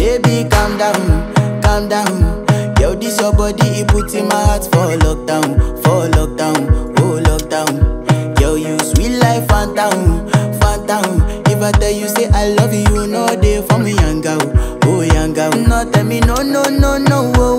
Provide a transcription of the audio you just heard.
Baby, calm down, calm down. Yo, this your body, it puts in my heart for lockdown, oh lockdown. Yo, you sweet life, phantom, phantom. If I tell you say I love you, you know they for me, young girl, oh young girl. No, tell me no, no, no, no, oh.